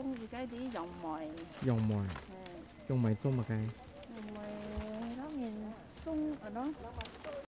种一个的杨梅。 杨梅， 嗯， 杨梅种乜嘅？ 杨梅那面种啊喏。